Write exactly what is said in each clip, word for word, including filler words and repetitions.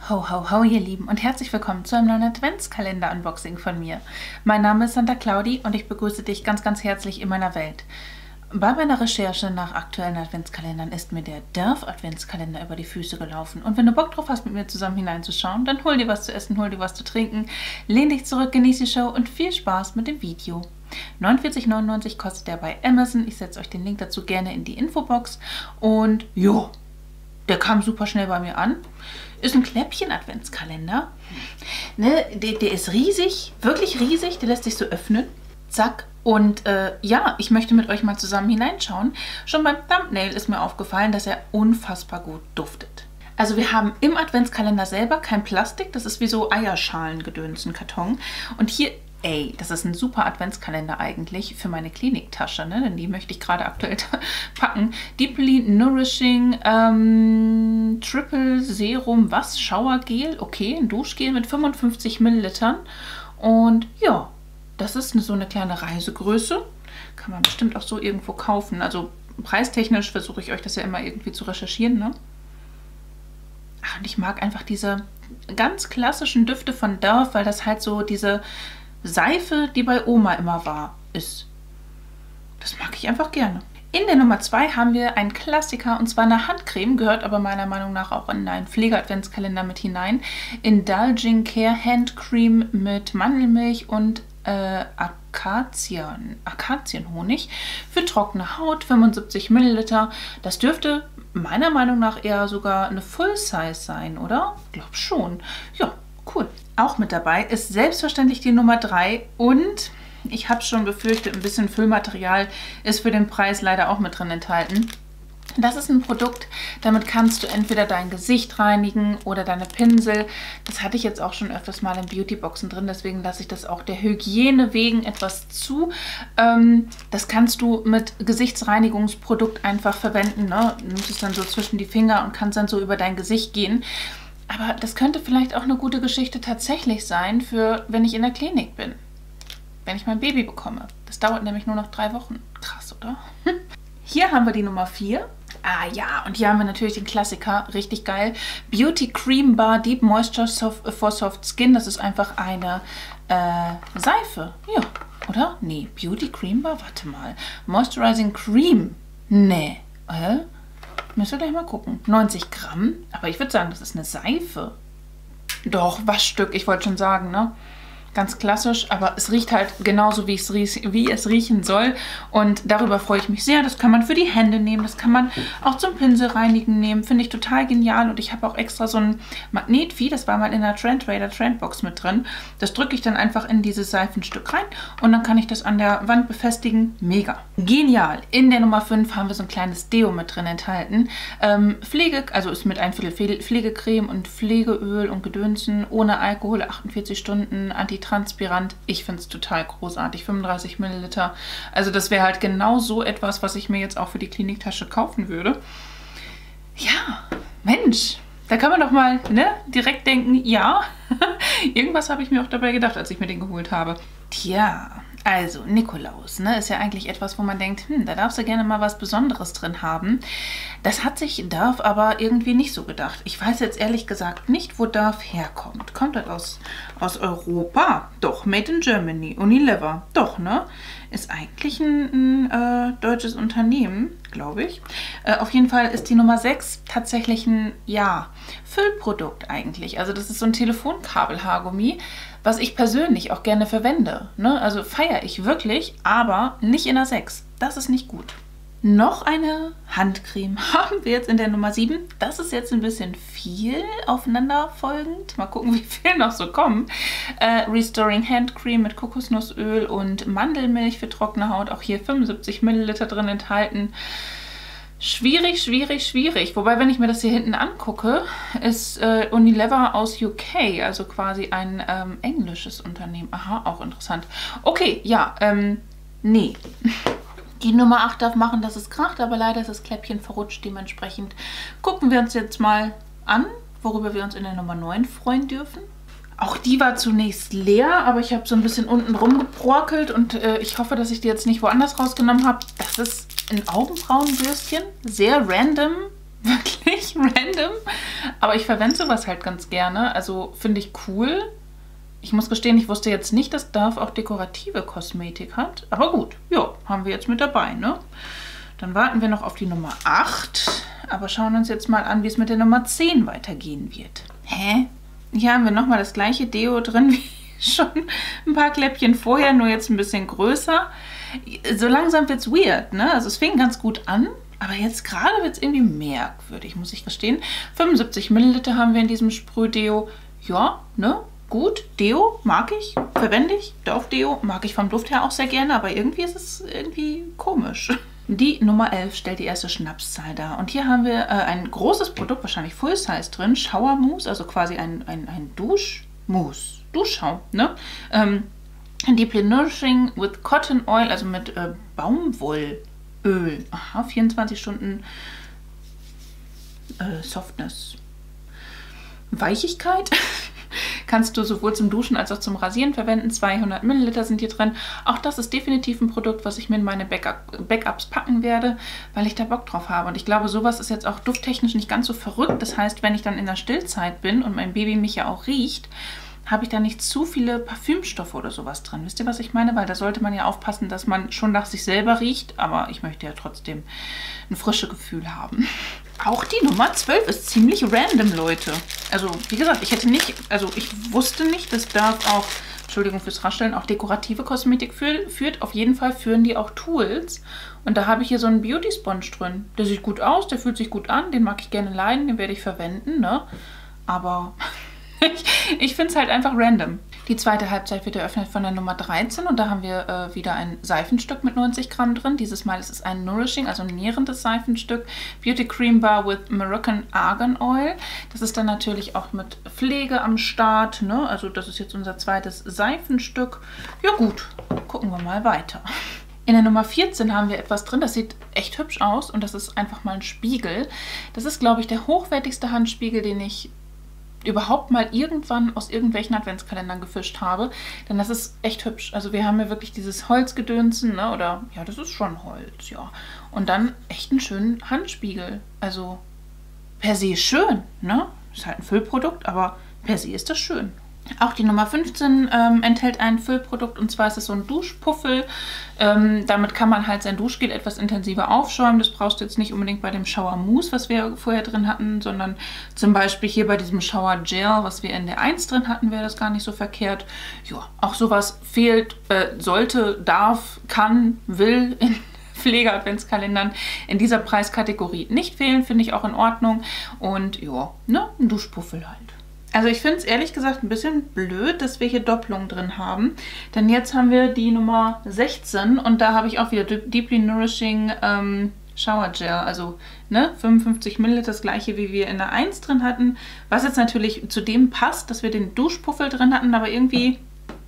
Ho, ho, ho, ihr Lieben und herzlich willkommen zu einem neuen Adventskalender-Unboxing von mir. Mein Name ist Santa Claudi und ich begrüße dich ganz, ganz herzlich in meiner Welt. Bei meiner Recherche nach aktuellen Adventskalendern ist mir der Dove Adventskalender über die Füße gelaufen. Und wenn du Bock drauf hast, mit mir zusammen hineinzuschauen, dann hol dir was zu essen, hol dir was zu trinken, lehn dich zurück, genieß die Show und viel Spaß mit dem Video. neunundvierzig neunundneunzig kostet der bei Amazon. Ich setze euch den Link dazu gerne in die Infobox. Und jo, der kam super schnell bei mir an. Ist ein Kläppchen-Adventskalender. Ne, der, der ist riesig, wirklich riesig. Der lässt sich so öffnen. Zack. Und äh, ja, ich möchte mit euch mal zusammen hineinschauen. Schon beim Thumbnail ist mir aufgefallen, dass er unfassbar gut duftet. Also wir haben im Adventskalender selber kein Plastik. Das ist wie so Eierschalen-Gedöns, ein Karton. Und hier, ey, das ist ein super Adventskalender eigentlich für meine Kliniktasche, ne? Denn die möchte ich gerade aktuell packen. Deeply Nourishing ähm, Triple Serum Was Shower Gel. Okay, ein Duschgel mit fünfundfünfzig Millilitern. Und ja, das ist so eine kleine Reisegröße. Kann man bestimmt auch so irgendwo kaufen. Also preistechnisch versuche ich euch das ja immer irgendwie zu recherchieren, ne? Ach, und ich mag einfach diese ganz klassischen Düfte von Dove, weil das halt so diese Seife, die bei Oma immer war, ist. Das mag ich einfach gerne. In der Nummer zwei haben wir einen Klassiker, und zwar eine Handcreme, gehört aber meiner Meinung nach auch in einen Pflege-Adventskalender mit hinein. Indulging Care Handcreme mit Mandelmilch und äh, Akazien, Akazienhonig für trockene Haut, fünfundsiebzig Milliliter. Das dürfte meiner Meinung nach eher sogar eine Full-Size sein, oder? Glaub schon. Ja, cool. Auch mit dabei ist selbstverständlich die Nummer drei und ich habe schon befürchtet, ein bisschen Füllmaterial ist für den Preis leider auch mit drin enthalten. Das ist ein Produkt, damit kannst du entweder dein Gesicht reinigen oder deine Pinsel. Das hatte ich jetzt auch schon öfters mal in Beautyboxen drin, deswegen lasse ich das auch der Hygiene wegen etwas zu. Ähm, das kannst du mit Gesichtsreinigungsprodukt einfach verwenden, ne? Du nimmst es dann so zwischen die Finger und kannst dann so über dein Gesicht gehen. Aber das könnte vielleicht auch eine gute Geschichte tatsächlich sein, für wenn ich in der Klinik bin. Wenn ich mein Baby bekomme. Das dauert nämlich nur noch drei Wochen. Krass, oder? Hier haben wir die Nummer vier. Ah ja, und hier haben wir natürlich den Klassiker, richtig geil. Beauty Cream Bar Deep Moisture Soft, for Soft Skin. Das ist einfach eine äh, Seife. Ja, oder? Nee, Beauty Cream Bar, warte mal. Moisturizing Cream. Nee. Äh? Müsst ihr gleich mal gucken. neunzig Gramm. Aber ich würde sagen, das ist eine Seife. Doch, Waschstück, ich wollte schon sagen, ne? Ganz klassisch, aber es riecht halt genauso, wie es, wie es riechen soll. Und darüber freue ich mich sehr. Das kann man für die Hände nehmen, das kann man auch zum Pinselreinigen nehmen. Finde ich total genial. Und ich habe auch extra so ein Magnetvieh, das war mal in der Trend Raider Trendbox mit drin. Das drücke ich dann einfach in dieses Seifenstück rein und dann kann ich das an der Wand befestigen. Mega. Genial. In der Nummer fünf haben wir so ein kleines Deo mit drin enthalten. Ähm, Pflege, also ist mit ein Viertel Pflegecreme und Pflegeöl und Gedönsen, ohne Alkohol, achtundvierzig Stunden, Antitranspirant. Ich finde es total großartig. fünfunddreißig Milliliter. Also das wäre halt genau so etwas, was ich mir jetzt auch für die Kliniktasche kaufen würde. Ja, Mensch, da kann man doch mal, ne, direkt denken, ja, irgendwas habe ich mir auch dabei gedacht, als ich mir den geholt habe. Tja, also Nikolaus, ne, ist ja eigentlich etwas, wo man denkt, hm, da darfst du gerne mal was Besonderes drin haben. Das hat sich Dove aber irgendwie nicht so gedacht. Ich weiß jetzt ehrlich gesagt nicht, wo Dove herkommt. Kommt das aus, aus Europa? Doch, made in Germany. Unilever. Doch, ne? Ist eigentlich ein, ein äh, deutsches Unternehmen, glaube ich. Äh, auf jeden Fall ist die Nummer sechs tatsächlich ein, ja, Füllprodukt eigentlich. Also das ist so ein Telefonkabel-Haargummi, was ich persönlich auch gerne verwende. Ne? Also feiere ich wirklich, aber nicht in der sechs. Das ist nicht gut. Noch eine Handcreme haben wir jetzt in der Nummer sieben. Das ist jetzt ein bisschen viel aufeinanderfolgend. Mal gucken, wie viel noch so kommen. Äh, Restoring Handcreme mit Kokosnussöl und Mandelmilch für trockene Haut. Auch hier fünfundsiebzig Milliliter drin enthalten. Schwierig, schwierig, schwierig. Wobei, wenn ich mir das hier hinten angucke, ist äh, Unilever aus U K, also quasi ein ähm, englisches Unternehmen. Aha, auch interessant. Okay, ja, ähm, nee. Die Nummer acht darf machen, dass es kracht, aber leider ist das Kläppchen verrutscht. Dementsprechend gucken wir uns jetzt mal an, worüber wir uns in der Nummer neun freuen dürfen. Auch die war zunächst leer, aber ich habe so ein bisschen unten rumgebrokelt und äh, ich hoffe, dass ich die jetzt nicht woanders rausgenommen habe. Das ist ein Augenbrauenbürstchen, sehr random, wirklich. ziemlich random, aber ich verwende sowas halt ganz gerne. Also finde ich cool. Ich muss gestehen, ich wusste jetzt nicht, dass Dove auch dekorative Kosmetik hat. Aber gut, ja, haben wir jetzt mit dabei, ne? Dann warten wir noch auf die Nummer acht. Aber schauen uns jetzt mal an, wie es mit der Nummer zehn weitergehen wird. Hä? Hier haben wir nochmal das gleiche Deo drin wie schon ein paar Kläppchen vorher, nur jetzt ein bisschen größer. So langsam wird es weird, ne? Also es fing ganz gut an, aber jetzt gerade wird es irgendwie merkwürdig, muss ich gestehen. fünfundsiebzig Milliliter haben wir in diesem Sprühdeo. Ja, ne? Gut, Deo mag ich, verwende ich. Dove Deo mag ich vom Duft her auch sehr gerne, aber irgendwie ist es irgendwie komisch. Die Nummer elf stellt die erste Schnapszahl dar. Und hier haben wir äh, ein großes Produkt, wahrscheinlich Full Size drin, Shower Mousse, also quasi ein, ein, ein Duschmousse, Duschschaum, ne? Ähm, Deeply Nourishing with Cotton Oil, also mit äh, Baumwollöl. Aha, vierundzwanzig Stunden äh, Softness. Weichigkeit kannst du sowohl zum Duschen als auch zum Rasieren verwenden. zweihundert Milliliter sind hier drin. Auch das ist definitiv ein Produkt, was ich mir in meine Backup Backups packen werde, weil ich da Bock drauf habe. Und ich glaube, sowas ist jetzt auch dufttechnisch nicht ganz so verrückt. Das heißt, wenn ich dann in der Stillzeit bin und mein Baby mich ja auch riecht, habe ich da nicht zu viele Parfümstoffe oder sowas drin. Wisst ihr, was ich meine? Weil da sollte man ja aufpassen, dass man schon nach sich selber riecht, aber ich möchte ja trotzdem ein frisches Gefühl haben. Auch die Nummer zwölf ist ziemlich random, Leute. Also, wie gesagt, ich hätte nicht, also ich wusste nicht, dass Dove auch, Entschuldigung fürs Rascheln, auch dekorative Kosmetik für, führt. Auf jeden Fall führen die auch Tools. Und da habe ich hier so einen Beauty Sponge drin. Der sieht gut aus, der fühlt sich gut an, den mag ich gerne leiden, den werde ich verwenden, ne? Aber ich, ich finde es halt einfach random. Die zweite Halbzeit wird eröffnet von der Nummer dreizehn und da haben wir äh, wieder ein Seifenstück mit neunzig Gramm drin. Dieses Mal ist es ein Nourishing, also ein nährendes Seifenstück. Beauty Cream Bar with Moroccan Argan Oil. Das ist dann natürlich auch mit Pflege am Start, ne? Also das ist jetzt unser zweites Seifenstück. Ja gut, gucken wir mal weiter. In der Nummer vierzehn haben wir etwas drin, das sieht echt hübsch aus und das ist einfach mal ein Spiegel. Das ist, glaube ich, der hochwertigste Handspiegel, den ich überhaupt mal irgendwann aus irgendwelchen Adventskalendern gefischt habe, denn das ist echt hübsch. Also wir haben ja wirklich dieses Holzgedönsen, ne? Oder ja, das ist schon Holz, ja. Und dann echt einen schönen Handspiegel. Also per se schön, ne? Ist halt ein Füllprodukt, aber per se ist das schön. Auch die Nummer fünfzehn ähm, enthält ein Füllprodukt und zwar ist es so ein Duschpuffel. Ähm, damit kann man halt sein Duschgel etwas intensiver aufschäumen. Das brauchst du jetzt nicht unbedingt bei dem Shower Mousse, was wir vorher drin hatten, sondern zum Beispiel hier bei diesem Shower Gel, was wir in der eins drin hatten, wäre das gar nicht so verkehrt. Ja, auch sowas fehlt, äh, sollte, darf, kann, will in Pflege-Adventskalendern in dieser Preiskategorie nicht fehlen, finde ich auch in Ordnung. Und ja, ne, ein Duschpuffel halt. Also ich finde es ehrlich gesagt ein bisschen blöd, dass wir hier Doppelungen drin haben. Denn jetzt haben wir die Nummer sechzehn und da habe ich auch wieder Deeply Nourishing ähm, Shower Gel. Also ne, fünfundfünfzig Milliliter, das gleiche wie wir in der eins drin hatten. Was jetzt natürlich zu dem passt, dass wir den Duschpuffel drin hatten, aber irgendwie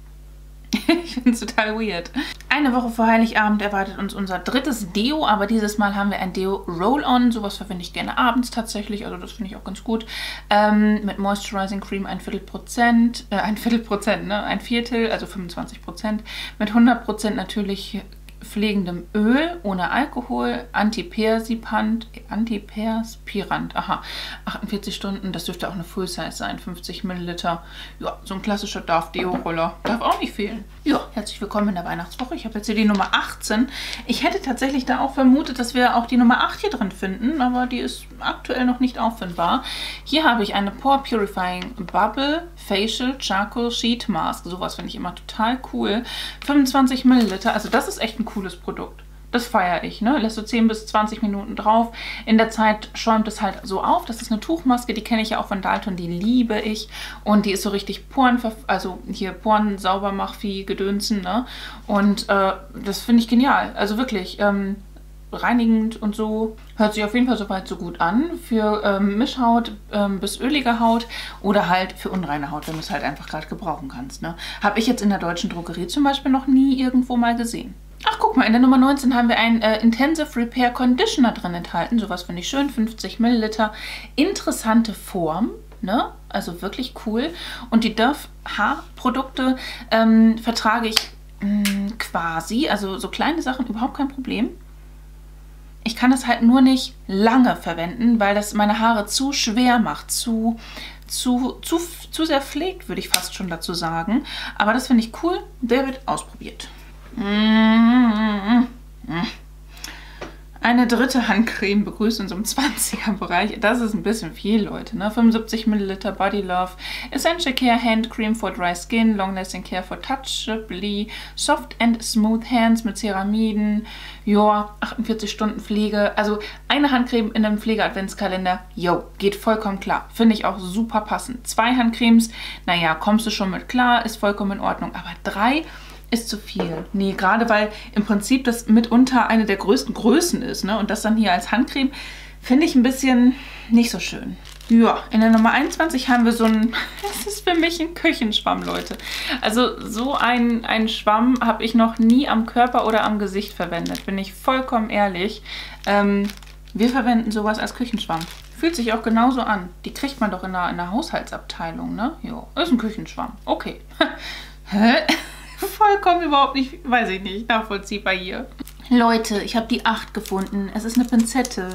ich finde es total weird. Eine Woche vor Heiligabend erwartet uns unser drittes Deo, aber dieses Mal haben wir ein Deo Roll-On. Sowas verwende ich gerne abends tatsächlich, also das finde ich auch ganz gut. Ähm, mit Moisturizing Cream ein Viertel Prozent, äh, ein Viertel Prozent, ne? Ein Viertel, also fünfundzwanzig Prozent. Mit hundert Prozent natürlich pflegendem Öl, ohne Alkohol, Antiperspirant, Antiperspirant, aha, achtundvierzig Stunden, das dürfte auch eine Full Size sein, fünfzig Milliliter, ja, so ein klassischer Dove Deo Roller, darf auch nicht fehlen. Ja, herzlich willkommen in der Weihnachtswoche, ich habe jetzt hier die Nummer achtzehn, ich hätte tatsächlich da auch vermutet, dass wir auch die Nummer acht hier drin finden, aber die ist aktuell noch nicht auffindbar. Hier habe ich eine Pore Purifying Bubble Facial Charcoal Sheet Mask, sowas finde ich immer total cool, fünfundzwanzig Milliliter, also das ist echt ein cooles Produkt. Das feiere ich, ne? Lässt so zehn bis zwanzig Minuten drauf. In der Zeit schäumt es halt so auf. Das ist eine Tuchmaske, die kenne ich ja auch von Dalton, die liebe ich. Und die ist so richtig Poren, also hier Poren sauber macht wie Gedönsen, ne? Und äh, das finde ich genial. Also wirklich, ähm, reinigend und so. Hört sich auf jeden Fall soweit so gut an. Für ähm, Mischhaut ähm, bis ölige Haut oder halt für unreine Haut, wenn du es halt einfach gerade gebrauchen kannst, ne? Habe ich jetzt in der deutschen Drogerie zum Beispiel noch nie irgendwo mal gesehen. Ach, guck mal, in der Nummer neunzehn haben wir einen äh, Intensive Repair Conditioner drin enthalten. Sowas finde ich schön, fünfzig Milliliter. Interessante Form, ne? Also wirklich cool. Und die Dove Haarprodukte ähm, vertrage ich mh, quasi, also so kleine Sachen, überhaupt kein Problem. Ich kann es halt nur nicht lange verwenden, weil das meine Haare zu schwer macht, zu, zu, zu, zu sehr pflegt, würde ich fast schon dazu sagen. Aber das finde ich cool. Der wird ausprobiert. Eine dritte Handcreme begrüßt uns im zwanziger-Bereich. Das ist ein bisschen viel, Leute. Ne? fünfundsiebzig Milliliter Body Love. Essential Care Hand Cream for Dry Skin. Long Lasting Care for Touchably. Soft and Smooth Hands mit Ceramiden. Ja, achtundvierzig Stunden Pflege. Also eine Handcreme in einem Pflege-Adventskalender. Jo, geht vollkommen klar. Finde ich auch super passend. Zwei Handcremes, naja, kommst du schon mit klar. Ist vollkommen in Ordnung. Aber drei ist zu viel. Nee, gerade weil im Prinzip das mitunter eine der größten Größen ist, ne? Und das dann hier als Handcreme finde ich ein bisschen nicht so schön. Ja, in der Nummer einundzwanzig haben wir so ein, das ist für mich ein Küchenschwamm, Leute. Also so ein, ein Schwamm habe ich noch nie am Körper oder am Gesicht verwendet, bin ich vollkommen ehrlich. Ähm, wir verwenden sowas als Küchenschwamm. Fühlt sich auch genauso an. Die kriegt man doch in der, in der Haushaltsabteilung, ne? Jo, ist ein Küchenschwamm. Okay. Hä? Vollkommen überhaupt nicht, weiß ich nicht, nachvollziehbar hier. Leute, ich habe die acht gefunden. Es ist eine Pinzette.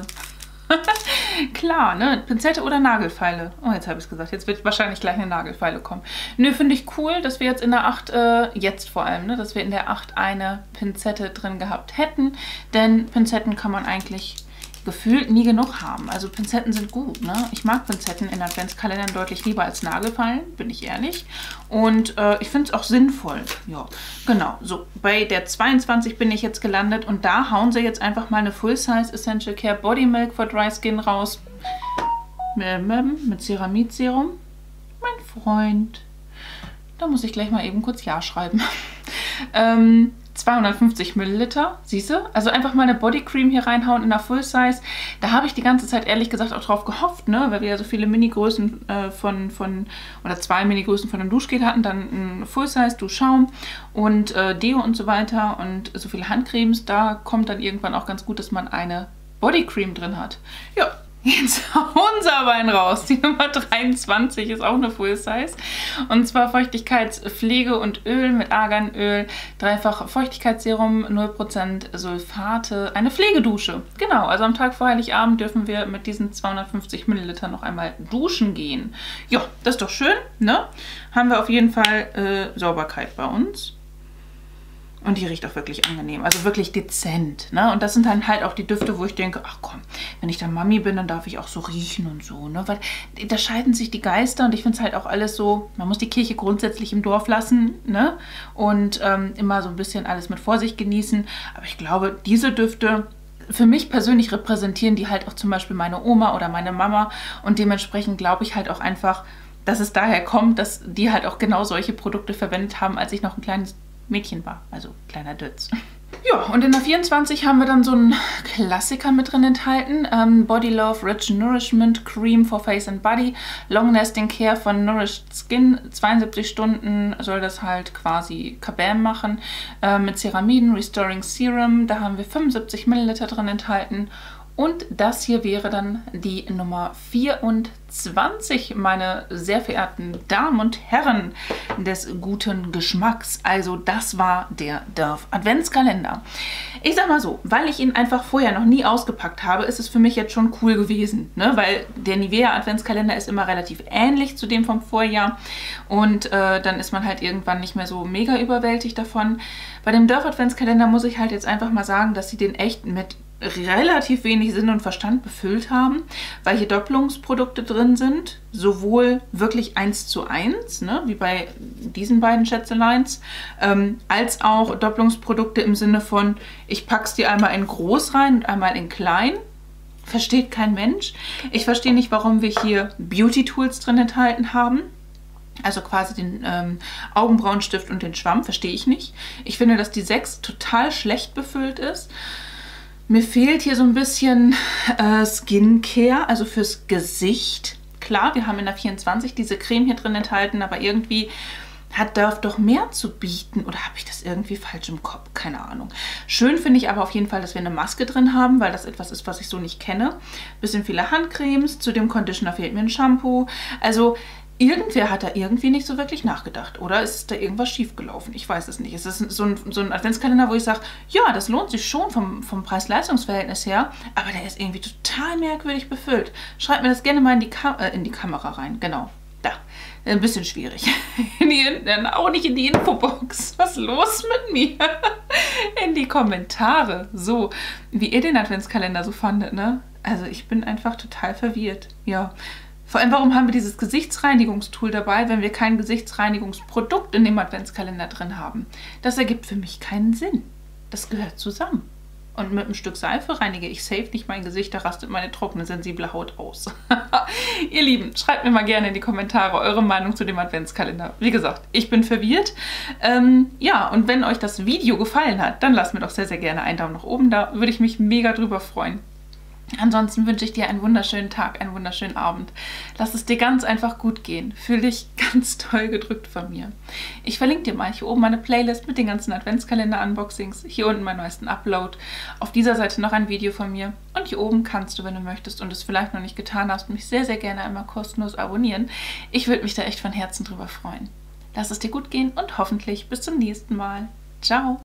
Klar, ne? Pinzette oder Nagelfeile. Oh, jetzt habe ich es gesagt. Jetzt wird wahrscheinlich gleich eine Nagelfeile kommen. Nö, finde ich cool, dass wir jetzt in der acht, äh, jetzt vor allem, ne? Dass wir in der acht eine Pinzette drin gehabt hätten. Denn Pinzetten kann man eigentlich gefühlt nie genug haben. Also Pinzetten sind gut, ne? Ich mag Pinzetten in Adventskalendern deutlich lieber als Nagelfeilen, bin ich ehrlich. Und äh, ich finde es auch sinnvoll. Ja, genau. So, bei der zweiundzwanzig bin ich jetzt gelandet und da hauen sie jetzt einfach mal eine Full-Size Essential Care Body Milk for Dry Skin raus. Mit Ceramidserum. Mein Freund. Da muss ich gleich mal eben kurz Ja schreiben. ähm... zweihundertfünfzig Milliliter, siehst du? Also einfach mal eine Bodycreme hier reinhauen in der Full Size. Da habe ich die ganze Zeit ehrlich gesagt auch drauf gehofft, ne? Weil wir ja so viele Mini-Größen äh, von, von, oder zwei Mini-Größen von einem Duschgel hatten, dann ein Full Size, Duschschaum und äh, Deo und so weiter und so viele Handcremes. Da kommt dann irgendwann auch ganz gut, dass man eine Bodycreme drin hat. Ja. Jetzt hauen sie aber einen raus. Die Nummer dreiundzwanzig ist auch eine Full Size. Und zwar Feuchtigkeitspflege und Öl mit Arganöl. Dreifach Feuchtigkeitsserum, null Prozent Sulfate. Eine Pflegedusche. Genau, also am Tag vor Heiligabend dürfen wir mit diesen zweihundertfünfzig Milliliter noch einmal duschen gehen. Ja, das ist doch schön, ne? Haben wir auf jeden Fall äh, Sauberkeit bei uns. Und die riecht auch wirklich angenehm, also wirklich dezent, ne? Und das sind dann halt auch die Düfte, wo ich denke, ach komm, wenn ich dann Mami bin, dann darf ich auch so riechen und so, ne? Weil da scheiden sich die Geister und ich finde es halt auch alles so, man muss die Kirche grundsätzlich im Dorf lassen, ne? Und ähm, immer so ein bisschen alles mit Vorsicht genießen. Aber ich glaube, diese Düfte, für mich persönlich repräsentieren die halt auch zum Beispiel meine Oma oder meine Mama. Und dementsprechend glaube ich halt auch einfach, dass es daher kommt, dass die halt auch genau solche Produkte verwendet haben, als ich noch ein kleines Mädchen war, also kleiner Dötz. Ja, und in der vierundzwanzig haben wir dann so einen Klassiker mit drin enthalten. Ähm, Body Love Rich Nourishment Cream for Face and Body. Long Lasting Care von Nourished Skin. zweiundsiebzig Stunden soll das halt quasi Kabam machen. Äh, mit Ceramiden, Restoring Serum. Da haben wir fünfundsiebzig Milliliter drin enthalten. Und das hier wäre dann die Nummer vierundzwanzig, meine sehr verehrten Damen und Herren des guten Geschmacks. Also das war der Dove Adventskalender. Ich sag mal so, weil ich ihn einfach vorher noch nie ausgepackt habe, ist es für mich jetzt schon cool gewesen, ne? Weil der Nivea Adventskalender ist immer relativ ähnlich zu dem vom Vorjahr und äh, dann ist man halt irgendwann nicht mehr so mega überwältigt davon. Bei dem Dove Adventskalender muss ich halt jetzt einfach mal sagen, dass sie den echt mit relativ wenig Sinn und Verstand befüllt haben, weil hier Doppelungsprodukte drin sind, sowohl wirklich eins zu eins, ne, wie bei diesen beiden Schätzeleins, ähm, als auch Doppelungsprodukte im Sinne von, ich pack's dir einmal in groß rein und einmal in klein. Versteht kein Mensch. Ich verstehe nicht, warum wir hier Beauty-Tools drin enthalten haben. Also quasi den ähm, Augenbrauenstift und den Schwamm, verstehe ich nicht. Ich finde, dass die sechs total schlecht befüllt ist. Mir fehlt hier so ein bisschen äh, Skincare, also fürs Gesicht. Klar, wir haben in der vierundzwanzig diese Creme hier drin enthalten, aber irgendwie hat Dove doch mehr zu bieten. Oder habe ich das irgendwie falsch im Kopf? Keine Ahnung. Schön finde ich aber auf jeden Fall, dass wir eine Maske drin haben, weil das etwas ist, was ich so nicht kenne. Bisschen viele Handcremes, zu dem Conditioner fehlt mir ein Shampoo. Also irgendwer hat da irgendwie nicht so wirklich nachgedacht. Oder ist da irgendwas schiefgelaufen? Ich weiß es nicht. Es ist so ein, so ein Adventskalender, wo ich sage, ja, das lohnt sich schon vom, vom Preis-Leistungs-Verhältnis her, aber der ist irgendwie total merkwürdig befüllt. Schreibt mir das gerne mal in die, Ka äh, in die Kamera rein. Genau, da. Ein bisschen schwierig. In die, auch nicht in die Infobox. Was ist los mit mir? In die Kommentare. So, wie ihr den Adventskalender so fandet, ne? Also ich bin einfach total verwirrt. Ja. Vor allem, warum haben wir dieses Gesichtsreinigungstool dabei, wenn wir kein Gesichtsreinigungsprodukt in dem Adventskalender drin haben? Das ergibt für mich keinen Sinn. Das gehört zusammen. Und mit einem Stück Seife reinige ich safe nicht mein Gesicht, da rastet meine trockene, sensible Haut aus. Ihr Lieben, schreibt mir mal gerne in die Kommentare eure Meinung zu dem Adventskalender. Wie gesagt, ich bin verwirrt. Ähm, ja, und wenn euch das Video gefallen hat, dann lasst mir doch sehr, sehr gerne einen Daumen nach oben da. Würde ich mich mega drüber freuen. Ansonsten wünsche ich dir einen wunderschönen Tag, einen wunderschönen Abend. Lass es dir ganz einfach gut gehen. Fühl dich ganz toll gedrückt von mir. Ich verlinke dir mal hier oben meine Playlist mit den ganzen Adventskalender-Unboxings. Hier unten meinen neuesten Upload. Auf dieser Seite noch ein Video von mir. Und hier oben kannst du, wenn du möchtest und es vielleicht noch nicht getan hast, mich sehr, sehr gerne einmal kostenlos abonnieren. Ich würde mich da echt von Herzen drüber freuen. Lass es dir gut gehen und hoffentlich bis zum nächsten Mal. Ciao!